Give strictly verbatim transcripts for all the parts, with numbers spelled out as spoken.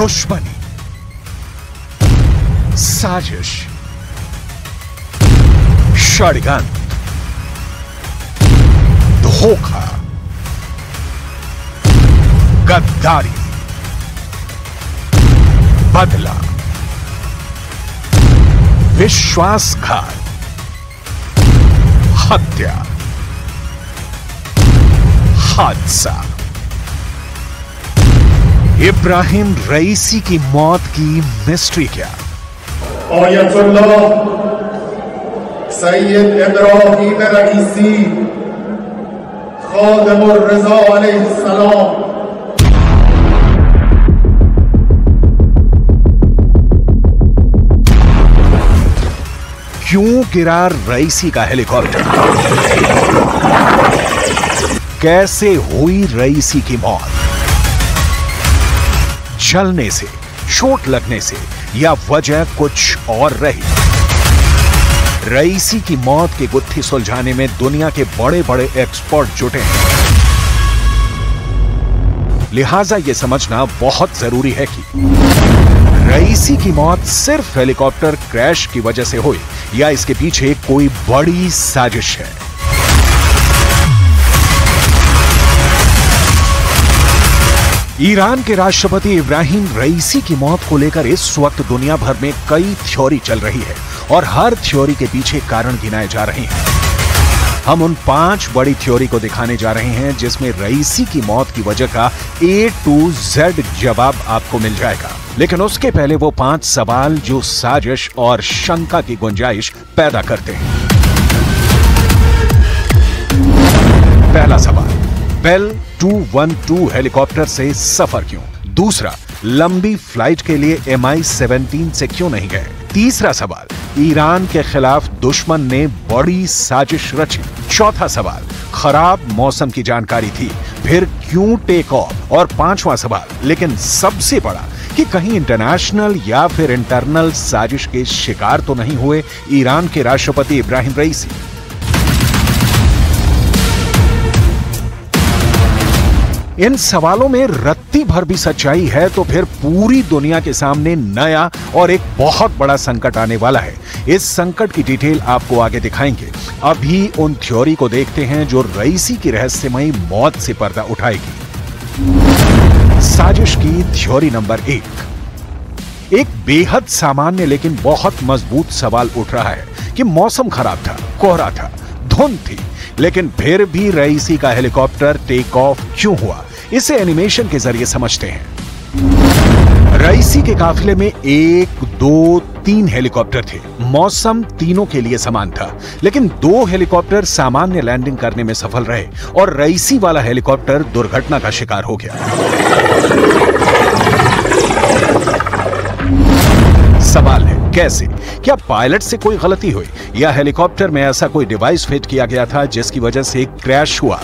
दुश्मनी, साजिश, षड्यंत्र, धोखा, गद्दारी, बदला, विश्वासघात, हत्या, हादसा। इब्राहिम रईसी की मौत की मिस्ट्री क्या? आयतुल्लाह सैयद इब्राहिम रईसी खादिमुर रज़ा अलैहिस्सलाम। क्यों गिरा रईसी का हेलीकॉप्टर? कैसे हुई रईसी की मौत? जलने से, चोट लगने से, या वजह कुछ और रही? रईसी की मौत की गुत्थी सुलझाने में दुनिया के बड़े बड़े एक्सपर्ट जुटे हैं। लिहाजा यह समझना बहुत जरूरी है कि रईसी की मौत सिर्फ हेलीकॉप्टर क्रैश की वजह से हुई या इसके पीछे कोई बड़ी साजिश है। ईरान के राष्ट्रपति इब्राहिम रईसी की मौत को लेकर इस वक्त दुनिया भर में कई थ्योरी चल रही है और हर थ्योरी के पीछे कारण गिनाए जा रहे हैं। हम उन पांच बड़ी थ्योरी को दिखाने जा रहे हैं जिसमें रईसी की मौत की वजह का ए टू जेड जवाब आपको मिल जाएगा। लेकिन उसके पहले वो पांच सवाल जो साजिश और शंका की गुंजाइश पैदा करते हैं। पहला सवाल, बेल दो सौ बारह हेलीकॉप्टर से सफर क्यों? दूसरा, लंबी फ्लाइट के लिए एम आई सेवनटीन से क्यों नहीं गए? तीसरा सवाल, ईरान के खिलाफ दुश्मन ने बड़ी साजिश रची। चौथा सवाल, खराब मौसम की जानकारी थी, फिर क्यों टेक ऑफ? और पांचवा सवाल, लेकिन सबसे बड़ा, कि कहीं इंटरनेशनल या फिर इंटरनल साजिश के शिकार तो नहीं हुए ईरान के राष्ट्रपति इब्राहिम रईसी? इन सवालों में रत्ती भर भी सच्चाई है तो फिर पूरी दुनिया के सामने नया और एक बहुत बड़ा संकट आने वाला है। इस संकट की डिटेल आपको आगे दिखाएंगे। अभी उन थ्योरी को देखते हैं जो रईसी की रहस्यमयी मौत से पर्दा उठाएगी। साजिश की थ्योरी नंबर एक। एक बेहद सामान्य लेकिन बहुत मजबूत सवाल उठ रहा है कि मौसम खराब था, कोहरा था, धुंध थी, लेकिन फिर भी रईसी का हेलीकॉप्टर टेक ऑफ क्यों हुआ? इसे एनिमेशन के जरिए समझते हैं। रईसी के काफिले में एक, दो, तीन हेलीकॉप्टर थे। मौसम तीनों के लिए समान था, लेकिन दो हेलीकॉप्टर सामान्य लैंडिंग करने में सफल रहे और रईसी वाला हेलीकॉप्टर दुर्घटना का शिकार हो गया। सवाल है कैसे? क्या पायलट से कोई गलती हुई या हेलीकॉप्टर में ऐसा कोई डिवाइस फिट किया गया था जिसकी वजह से क्रैश हुआ?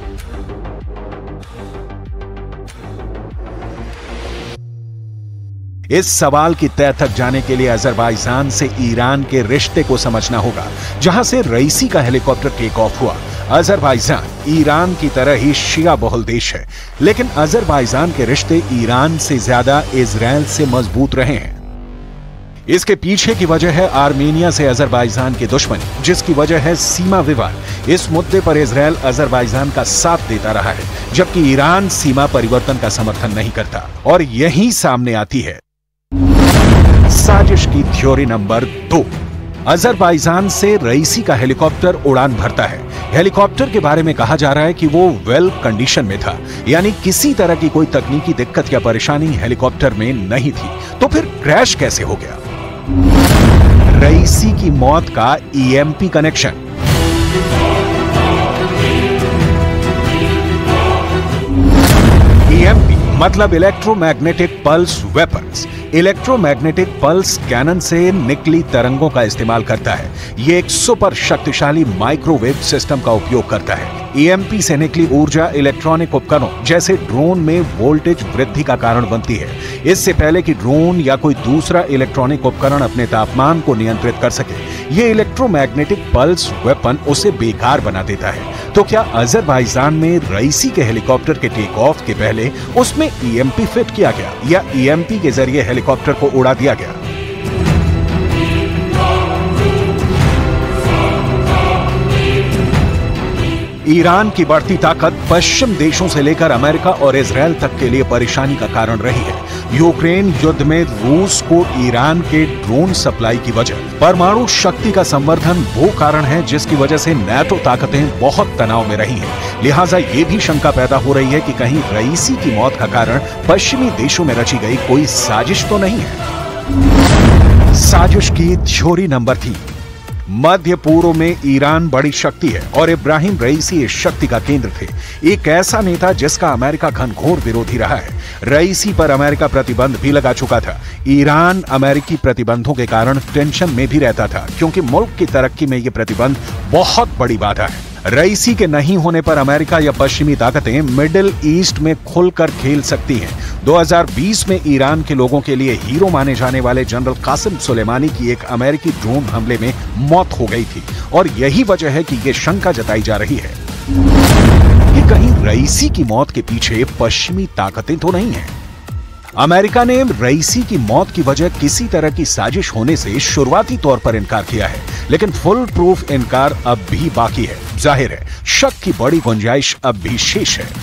इस सवाल की तह तक जाने के लिए अजरबैजान से ईरान के रिश्ते को समझना होगा, जहां से रईसी का हेलीकॉप्टर टेक ऑफ हुआ। अजरबैजान ईरान की तरह ही शिया बहुल देश है, लेकिन अजरबैजान के रिश्ते ईरान से ज्यादा इजराइल से मजबूत रहे हैं। इसके पीछे की वजह है आर्मेनिया से अजरबैजान की दुश्मनी, जिसकी वजह है सीमा विवाद। इस मुद्दे पर इजराइल अजरबैजान का साथ देता रहा है, जबकि ईरान सीमा परिवर्तन का समर्थन नहीं करता। और यही सामने आती है साजिश की थ्योरी नंबर दो। अजरबैजान से रईसी का हेलीकॉप्टर उड़ान भरता है। हेलीकॉप्टर के बारे में कहा जा रहा है कि वो वेल कंडीशन में था, यानी किसी तरह की कोई तकनीकी दिक्कत या परेशानी हेलीकॉप्टर में नहीं थी। तो फिर क्रैश कैसे हो गया? रईसी की मौत का E M P connection. E M P मतलब electromagnetic pulse weapons. Electromagnetic pulse cannon से निकली तरंगों का इस्तेमाल करता है। यह एक सुपर शक्तिशाली माइक्रोवेव सिस्टम का उपयोग करता है। ईएमपी से निकली ऊर्जा इलेक्ट्रॉनिक उपकरणों जैसे ड्रोन में वोल्टेज वृद्धि का कारण बनती है। इससे पहले कि ड्रोन या कोई दूसरा इलेक्ट्रॉनिक उपकरण अपने तापमान को नियंत्रित कर सके, ये इलेक्ट्रोमैग्नेटिक पल्स वेपन उसे बेकार बना देता है। तो क्या अजरबैजान में रईसी के हेलीकॉप्टर के टेक ऑफ के पहले उसमें ईएमपी फिट किया गया या ईएमपी के जरिए हेलीकॉप्टर को उड़ा दिया गया? ईरान की बढ़ती ताकत पश्चिम देशों से लेकर अमेरिका और इजराइल तक के लिए परेशानी का कारण रही है। यूक्रेन युद्ध में रूस को ईरान के ड्रोन सप्लाई की वजह, परमाणु शक्ति का संवर्धन वो कारण है जिसकी वजह से नाटो ताकतें बहुत तनाव में रही हैं। लिहाजा ये भी शंका पैदा हो रही है कि कहीं रईसी की मौत का कारण पश्चिमी देशों में रची गई कोई साजिश तो नहीं है। साजिश की थ्योरी नंबर तीन। मध्य पूर्व में ईरान बड़ी शक्ति है और इब्राहिम रईसी इस शक्ति का केंद्र थे, एक ऐसा नेता जिसका अमेरिका घनघोर विरोधी रहा है। रईसी पर अमेरिका प्रतिबंध भी लगा चुका था। ईरान अमेरिकी प्रतिबंधों के कारण टेंशन में भी रहता था, क्योंकि मुल्क की तरक्की में ये प्रतिबंध बहुत बड़ी बाधा है। रईसी के नहीं होने पर अमेरिका या पश्चिमी ताकतें मिडिल ईस्ट में खुलकर खेल सकती हैं। दो हज़ार बीस में ईरान के लोगों के लिए हीरो माने जाने वाले जनरल कासिम सुलेमानी की एक अमेरिकी ड्रोन हमले में मौत हो गई थी, और यही वजह है कि यह शंका जताई जा रही है कि कहीं रईसी की मौत के पीछे पश्चिमी ताकतें तो नहीं हैं। अमेरिका ने रईसी की मौत की वजह किसी तरह की साजिश होने से शुरुआती तौर पर इनकार किया है, लेकिन फुल प्रूफ इनकार अब भी बाकी है। जाहिर है शक की बड़ी गुंजाइश अब भी शेष है।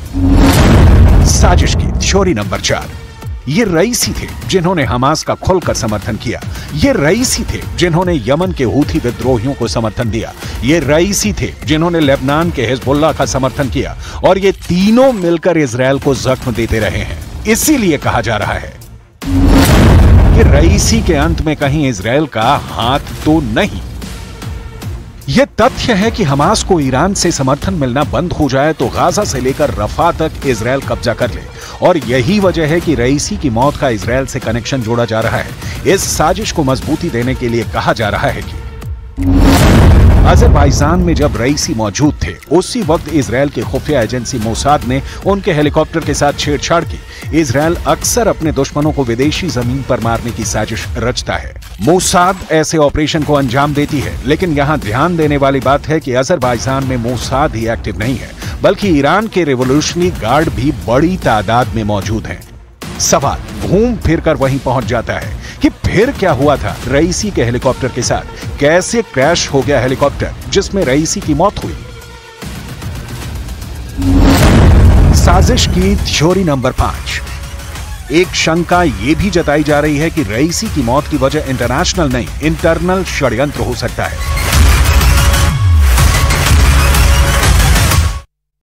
साजिश की थ्योरी नंबर चार। ये रईसी थे जिन्होंने हमास का खुलकर समर्थन किया। ये रईसी थे जिन्होंने यमन के हूथी विद्रोहियों को समर्थन दिया। ये रईसी थे जिन्होंने लेबनान के हिजबुल्लाह का समर्थन किया, और ये तीनों मिलकर इजराइल को जख्म देते रहे हैं। इसीलिए कहा जा रहा है कि रईसी के अंत में कहीं इजराइल का हाथ तो नहीं। यह तथ्य है कि हमास को ईरान से समर्थन मिलना बंद हो जाए तो गाजा से लेकर रफा तक इजराइल कब्जा कर ले, और यही वजह है कि रईसी की मौत का इजराइल से कनेक्शन जोड़ा जा रहा है। इस साजिश को मजबूती देने के लिए कहा जा रहा है कि अजरबैजान में जब रईसी मौजूद थे, उसी वक्त इजराइल की खुफिया एजेंसी मोसाद ने उनके हेलीकॉप्टर के साथ छेड़छाड़ की। इजराइल अक्सर अपने दुश्मनों को विदेशी जमीन पर मारने की साजिश रचता है। मोसाद ऐसे ऑपरेशन को अंजाम देती है, लेकिन यहाँ ध्यान देने वाली बात है कि अजरबैजान में मोसाद ही एक्टिव नहीं है, बल्कि ईरान के रिवोल्यूशनरी गार्ड भी बड़ी तादाद में मौजूद हैं। सवाल घूम फिर कर वहीं पहुंच जाता है कि फिर क्या हुआ था रईसी के हेलीकॉप्टर के साथ? कैसे क्रैश हो गया हेलीकॉप्टर जिसमें रईसी की मौत हुई? साजिश की थ्योरी नंबर पांच। एक शंका यह भी जताई जा रही है कि रईसी की मौत की वजह इंटरनेशनल नहीं, इंटरनल षड्यंत्र हो सकता है।